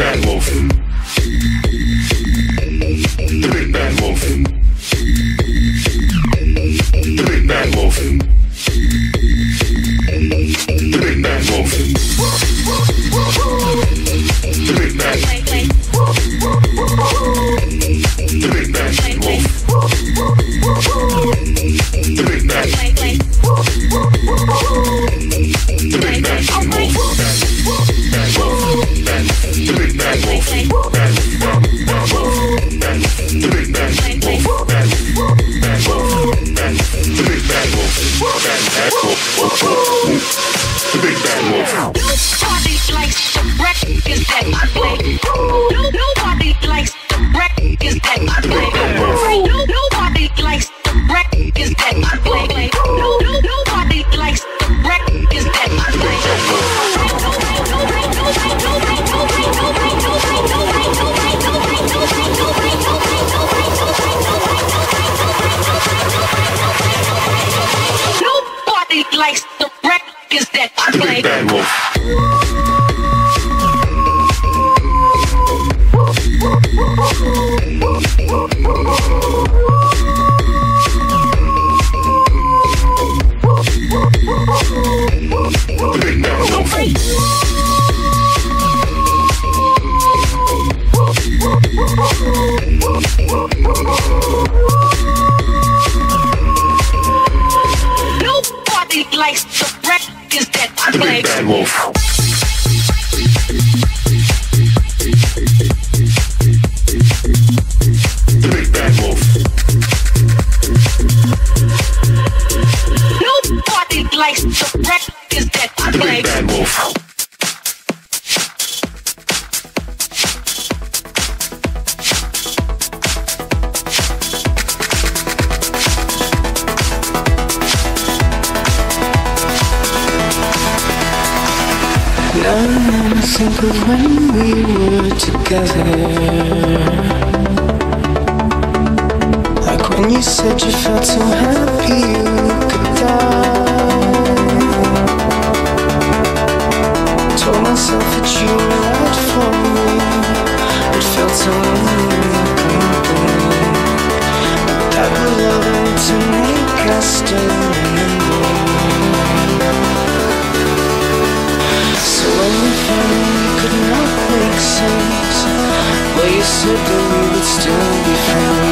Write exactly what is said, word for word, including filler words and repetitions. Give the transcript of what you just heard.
bad wolf. The big bad wolf. The big bad wolf. The big bad wolf. The big bad. The big bad wolf. The big bad. The big bad wolf. Bad wolf. Bad. The big bad wolf. Bad. Bad wolf. Bad. The big bad wolf. Bad. Bad wolf. Bad. The big bad wolf. Bad. Bad wolf. The big bad wolf. Nobody likes the breakfast that I play. Nobody likes the breakfast that I play. Nobody likes the breakfast that I play. Nobody likes the breakfast that I play. Nobody likes the breakfast that I play. The big bad wolf. Nobody likes the breakfast that I The play. big bad wolf. The big bad wolf. Nobody likes the breakfast that I The play. big bad wolf. Now I think of when we were together, like when you said you felt so happy you could die. Told myself that you were right for me. It felt so incomplete. That was loving to make us stay remember. So when we finally could not make sense, well, you said that we would still be friends.